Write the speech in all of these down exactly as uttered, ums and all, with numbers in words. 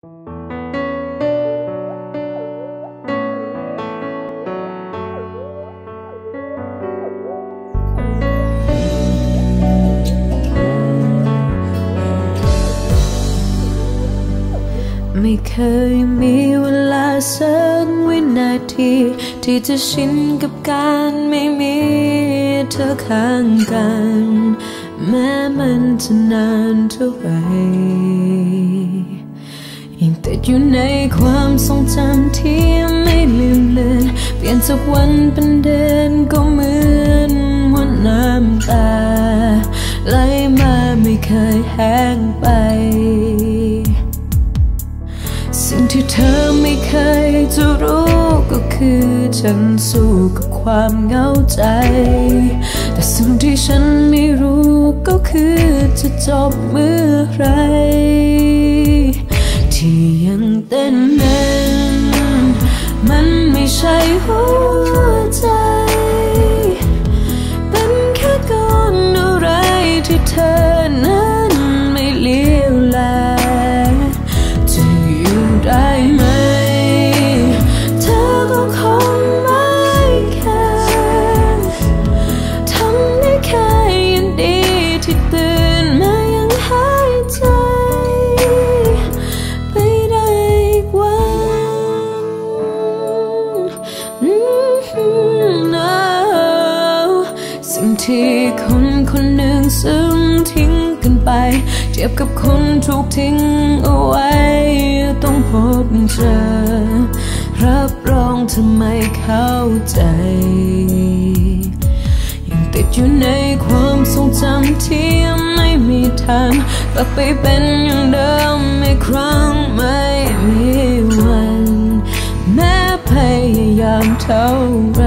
ไม่เคยมีเวลาสักวินาทีที่จะชินกับการไม่มีเธอข้างกันแม้มันจะนานเท่าไหร่ยังติดอยู่ในความทรงจำที่ไม่ลืมเลือนเปลี่ยนจากวันเป็นเดือนก็เหมือนว่าน้ำตาไหลมาไม่เคยแห้งไปสิ่งที่เธอไม่เคยจะรู้ก็คือฉันสู้กับความเหงาใจแต่สิ่งที่ฉันไม่รู้ก็คือจะจบเมื่อไรที่ยังเต้นนั้นมันไม่ใช่หัวใจเป็นแค่ก้อนอะไรที่เธอนั้นไม่เลี้ยวแลจะอยู่ได้ไหมเธอก็คงไม่แค่ทำได้แค่ยินดีที่ตื่นมายังหายใจไปได้อีกวันสิ่งที่คนคนหนึ่งซึ่งทิ้งกันไปเทียบกับคนถูกทิ้งเอาไว้ต้องพบเจอรับรองเธอไม่เข้าใจยังติดอยู่ในความทรงจำที่ไม่มีทางกลับไปเป็นอย่างเดิมอีกครั้งไม่มีวันแม้พยายามเท่าไร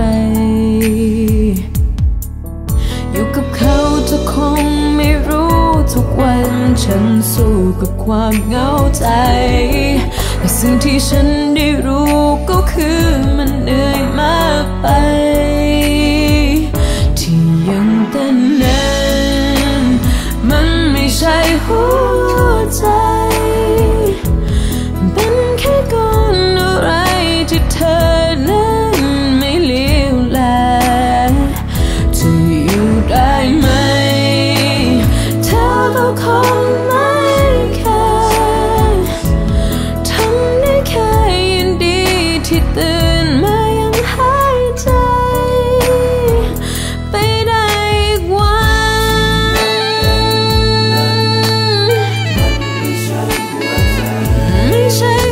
อยู่กับเขาเธอคงไม่รู้ทุกวันฉันสู้กับความเหงาใจแต่สิ่งที่ฉันได้รู้ก็คือมันเหนื่อยมากไปที่ยังเต้นนั้นมันไม่ใช่หัวใจเป็นแค่ก้อนอะไรที่เธอนั้นไม่เลี้ยวแลจะอยู่ได้ไหมเธอก็คงไม่แค่ทำได้แค่ยินดีที่ตื่นมายังหายใจไปได้อีกวันไม่ใช่